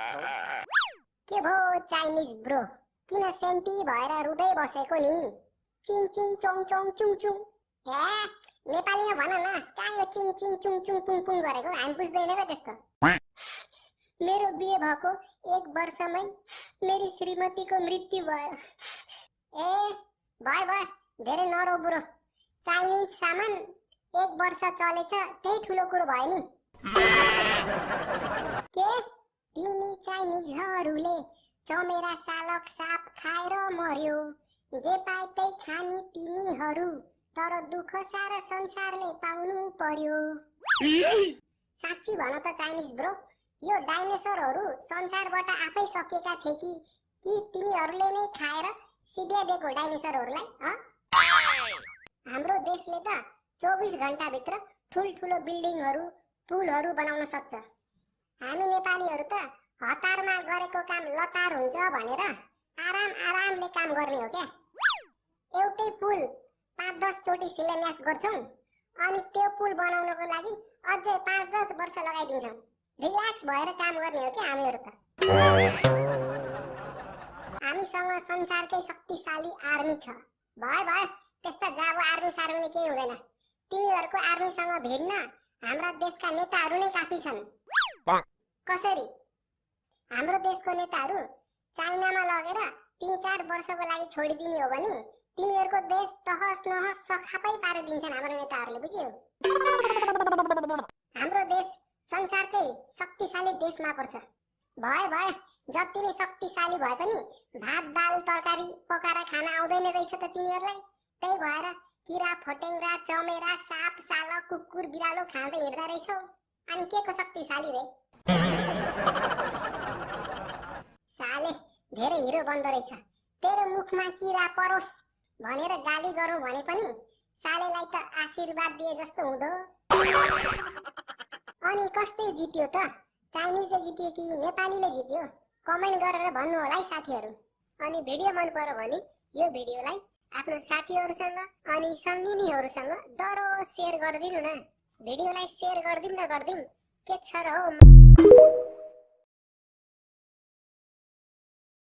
के भो Chinese bro, किन सेन्टी भएर रुँदै बसेको नि? चिङ चिङ चोङ चोङ चुङ चुङ। हे नेपालीमा भन न, कहाँ यो चिङ चिङ चुङ चुङ पुङ पुङ गरेको? हामी बुझ्दैनौ त्यस्तो। मेरो बिहे भएको 1 वर्षमै मेरी श्रीमतीको मृत्यु भयो। ए भयो भयो, धेरै नरौ बुढो। चाइनिज सामान 1 वर्ष चलेछ, त्यही ठुलो कुरो भयो नि। के तिमी चाइनिजहरूले चमेरा सालक साप खाएर मर्यो, जे पाए त्यही खानी तिमीहरू, तर दुःख सारा संसारले पाउनु पर्यो। साच्ची भन त चाइनिज ब्रो, यो डाइनोसरहरू संसारबाट आफै सकिएका थिए कि तिमीहरूले नै खाएर सिध्याइदिएको डाइनोसरहरूलाई? हाम्रो देशले त 24 घण्टाभित्र ठुलठुलो बिल्डिङहरू पुलहरू बनाउन सक्छ। हामी नेपालीहरू त हतारमा गरेको काम लतार हुन्छ भनेर आरामले काम गर्ने हो क्या। एउटै पुल 5-10 चोटि शिलान्यास गर्छौं, अनि त्यो पुल बनाउनको लागि अझै 5-10 वर्ष लगाइदिन्छौं। रिल्याक्स भएर काम गर्ने हो क्या हामीहरू त। हामीसँग संसारकै शक्तिशाली आर्मी छ। भयो त्यस्ता जाबो आर्मी सार्मीले केही हुँदैन। तिमीहरूको आर्मीसँग भिड्न हाम्रा देशका नेताहरू नै काफी छन्। कसरी? हाम्रो देशको नेताहरू चाइनामा लगेर 3-4 वर्षको लागि छोडिदिने हो भने तिमीहरूको देश तहस नहस सखापै पारिदिन्छन् हाम्रो नेताहरूले, बुझ्यौ? हाम्रो देश संसारकै शक्तिशाली देशमा पर्छ। भयो जति नै शक्तिशाली भए पनि भात दाल तरकारी पकाएर खान आउँदैन रहेछ त तिमीहरूलाई। त्यही भएर किरा फटेङ्ग्रा चमेरा साप साला कुकुर बिरालो खाँदै हिँड्दा रहेछौ। अनि के को शक्तिशाली रे? साले धेरै हिरो बन्दो रहेछ। तेरो मुखमा किरा परोस् भनेर गाली गरौँ भने पनि सालेलाई त आशीर्वाद दिए जस्तो हुँदो। अनि कसले जित्यो त? चाइनिजले जित्यो कि नेपालीले जित्यो? कमेन्ट गरेर भन्नु होला है साथीहरू। अनि भिडियो मन पर्यो भने यो भिडियोलाई आफ्नो साथीहरूसँग अनि सङ्गिनीहरूसँग दरो सेयर गरिदिनु न। भिडियोलाई सेयर गर्दिम न गर्दिम, के छ र हो।